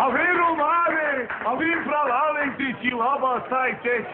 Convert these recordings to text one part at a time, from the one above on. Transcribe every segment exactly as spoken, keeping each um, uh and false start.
A vi Romane, a vi pravalenti ci laba stajte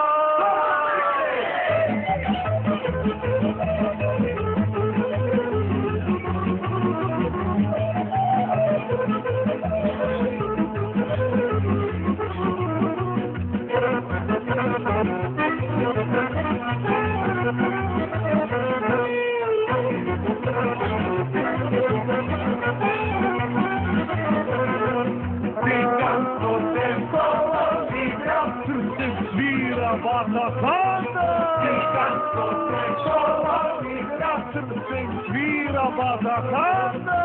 Batacana! Descanso sexual y gracias sin vida batacana!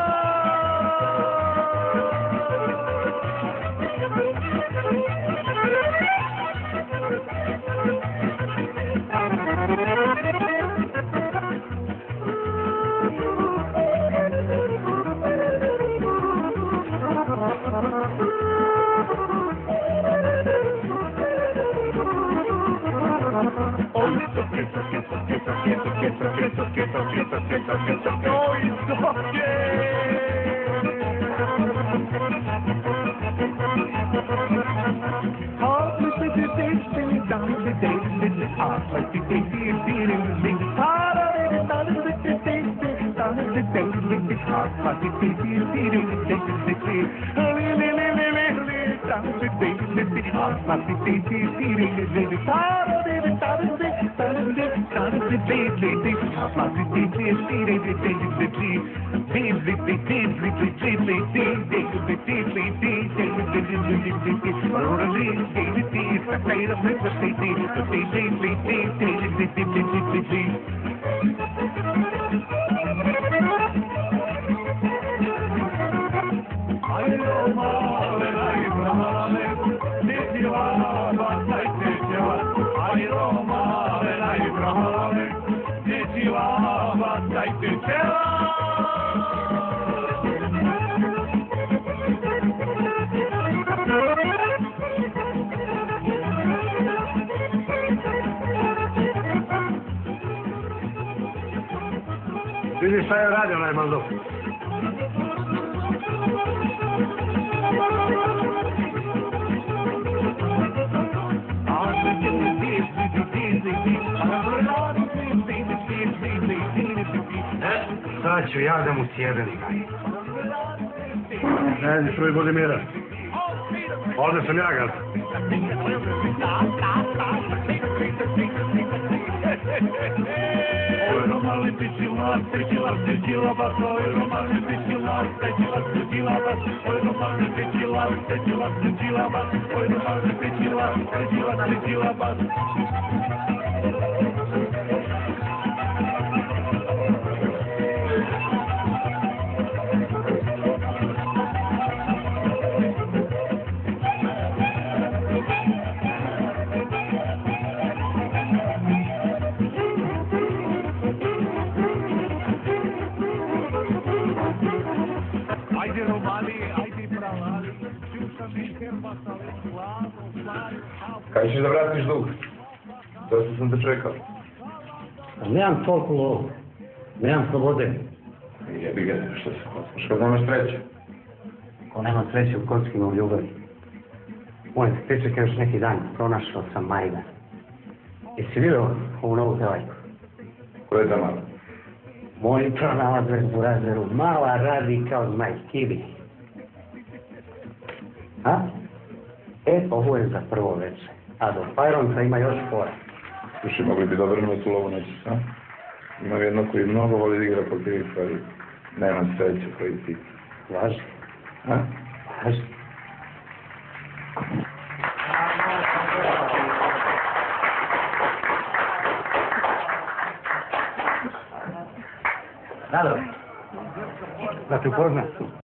Vidi šta je radio najmando. Sad ću ja da mu sjedem. Ne, prvi Budimira. Ovdje sam ja gaz. Kada ćeš da vratiš dug? Dosta sam te čekao. Nemam toliko lovu. Nemam slobode. Jebi ga, što se kockaš kad nemaš sreće? Ko nema sreće u kocki ima u ljubavi. Molim te, pričekaj još neki dan, pronašao sam Marina. Jesi vidio ovu novu devojku? Ko je ta mala? Moj pronalazak u razveru. Mala radi kao zmaj, kibi. A? E, ovo je za prvo večer. A do Fajronca ima još fora. Slušaj, mogli bi dobro na tu lovu neći, a? Imam jedno koji mnogo voli da igra po krivi, ali nema sreće koji ti. Važi. A? Važi. Rado, da te upoznam.